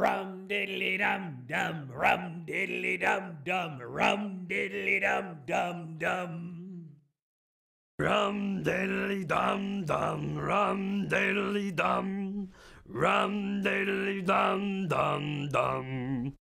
Rum diddly dum dum, rum diddly dum dum, rum diddly dum dum dum. Rum diddly dum dum, rum diddly dum, rum diddly dum dum dum.